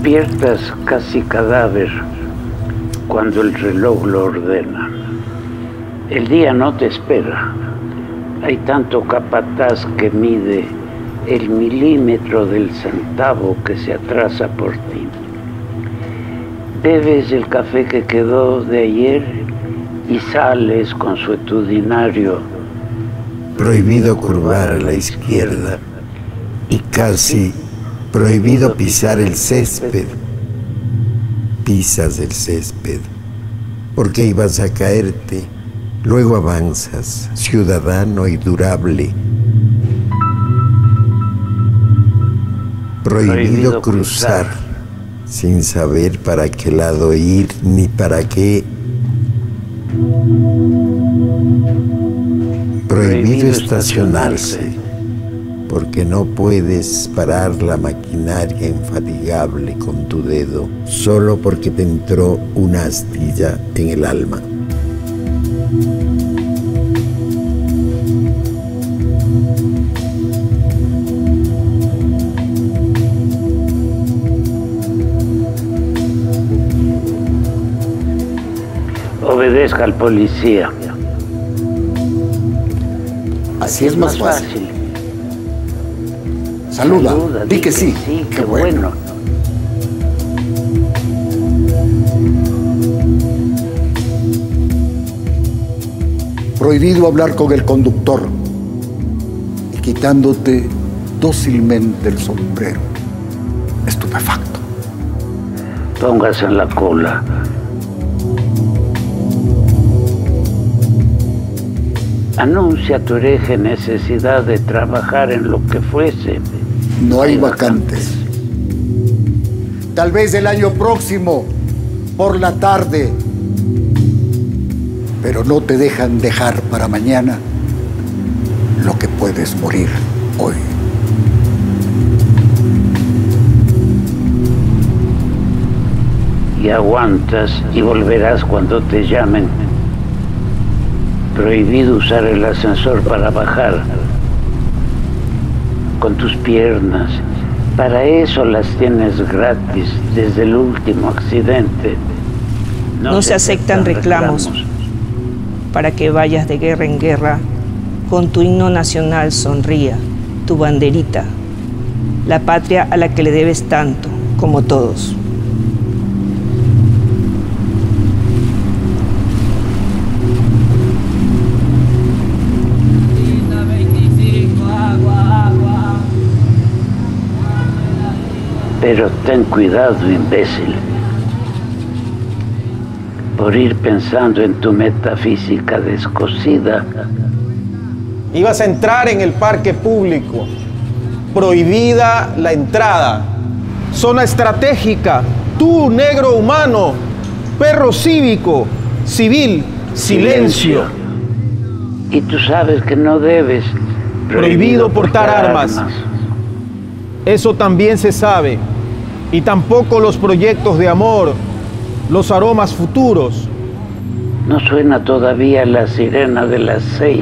Despiertas casi cadáver cuando el reloj lo ordena. El día no te espera. Hay tanto capataz que mide el milímetro del centavo que se atrasa por ti. Bebes el café que quedó de ayer y sales consuetudinario. Prohibido curvar a la izquierda y casi prohibido pisar el césped. Pisas el césped porque ibas a caerte. Luego avanzas, ciudadano y durable. Prohibido cruzar sin saber para qué lado ir ni para qué. Prohibido estacionarse porque no puedes parar la maquinaria infatigable con tu dedo solo porque te entró una astilla en el alma. Obedezca al policía. Así es más fácil. Saluda, di que sí. Qué bueno. Prohibido hablar con el conductor y quitándote dócilmente el sombrero. Estupefacto. Póngase en la cola. Anuncia tu hereje necesidad de trabajar en lo que fuese. No hay vacantes. Tal vez el año próximo, por la tarde. Pero no te dejan dejar para mañana lo que puedes morir hoy. Y aguantas y volverás cuando te llamen. Prohibido usar el ascensor para bajar con tus piernas. Para eso las tienes gratis desde el último accidente. No se aceptan reclamos para que vayas de guerra en guerra con tu himno nacional sonría, tu banderita, la patria a la que le debes tanto, como todos. Pero ten cuidado, imbécil, por ir pensando en tu metafísica descosida. Ibas a entrar en el parque público. Prohibida la entrada. Zona estratégica. Tú, negro humano. Perro cívico. Civil. Silencio. Y tú sabes que no debes. Prohibido portar armas. Eso también se sabe. Y tampoco los proyectos de amor, los aromas futuros. No suena todavía la sirena de las 6.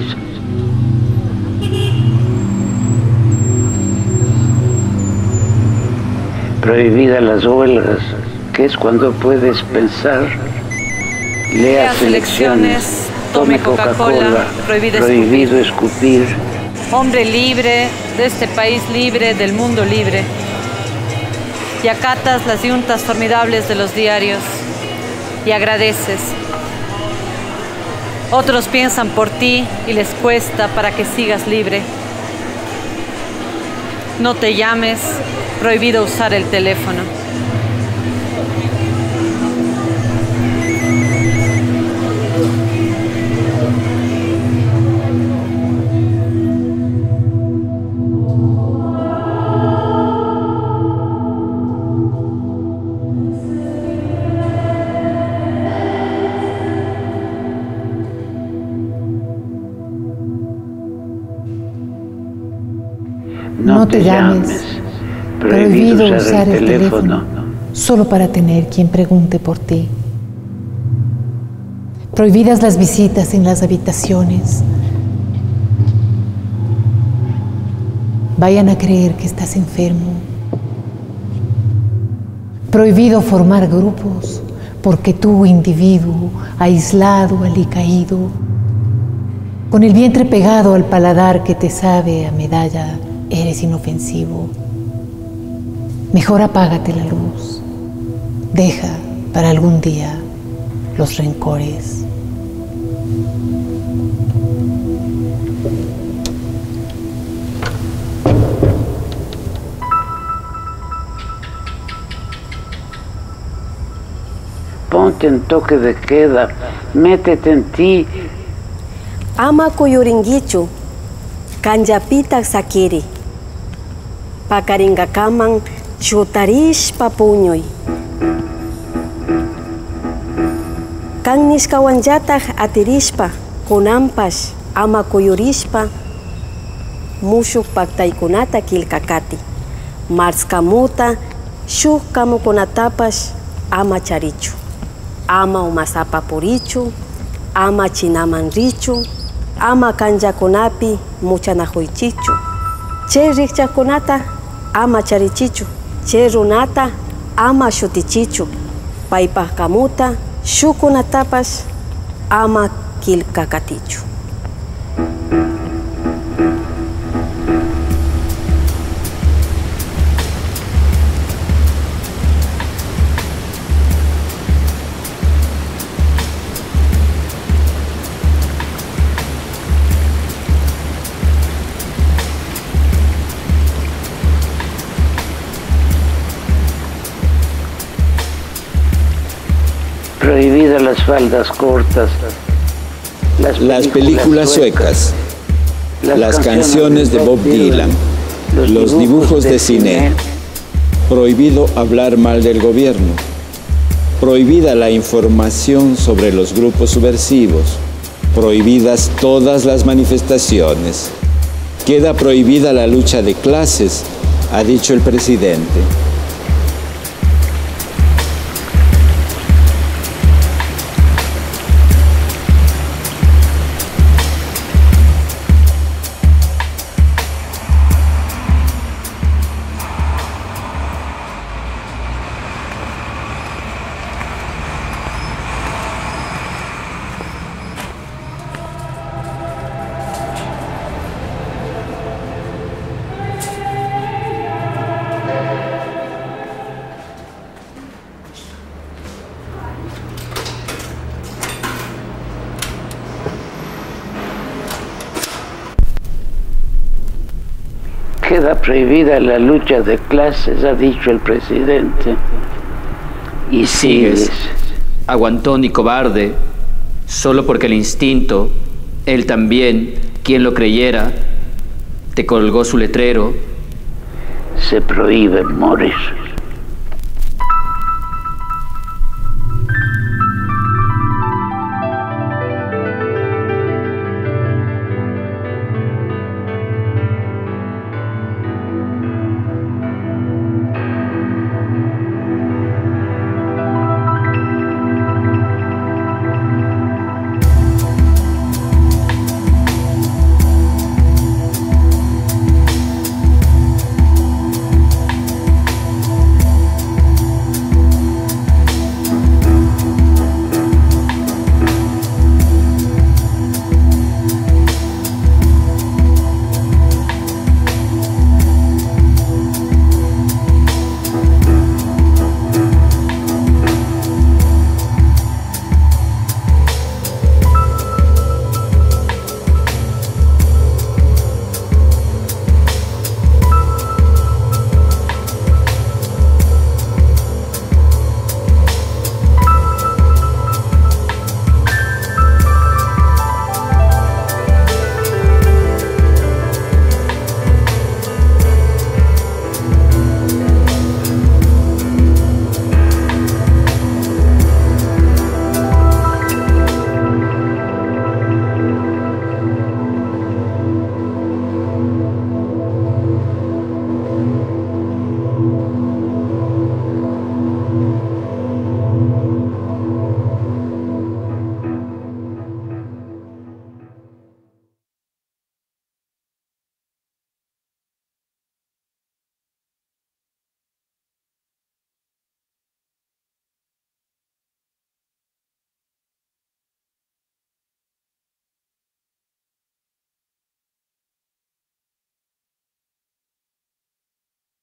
Prohibida las huelgas, que es cuando puedes pensar. Lea selecciones, tome Coca-Cola, prohibido escupir. Hombre libre, de este país libre, del mundo libre. Y acatas las yuntas formidables de los diarios y agradeces. Otros piensan por ti y les cuesta para que sigas libre. No te llames, prohibido usar el teléfono. No te llames. Prohibido usar el teléfono solo para tener quien pregunte por ti. Prohibidas las visitas en las habitaciones. Vayan a creer que estás enfermo. Prohibido formar grupos, porque tú, individuo, aislado, alicaído, con el vientre pegado al paladar que te sabe a medalla, eres inofensivo. Mejor apágate la luz. Deja para algún día los rencores. Ponte en toque de queda, métete en ti. Ama koyoringichu, kanjapita sakiri. Pakaringakaman chutarishpa puñoy. Kan nishkawanllataj atirishpa, kunampas ama koyorishpa, mushuk paktaykunata kilkakati. Marskamuta, shuk kamukunatapas ama charichu. Ama umasapa purichu, ama chinaman richu, ama kanjakunapi muchanajuichichu. Che rikchakunata ama charichichu, che runata ama shutichichu, paypaj kamuta shukunatapas ama kilkakatichu. Prohibidas las faldas cortas, las películas suecas, las canciones de Bob Dylan, los dibujos de cine. Prohibido hablar mal del gobierno. Prohibida la información sobre los grupos subversivos. Prohibidas todas las manifestaciones. Queda prohibida la lucha de clases, ha dicho el presidente. Queda prohibida la lucha de clases, ha dicho el presidente. Y sigues, aguantón y cobarde, solo porque el instinto, él también, quien lo creyera, te colgó su letrero. Se prohíbe morir.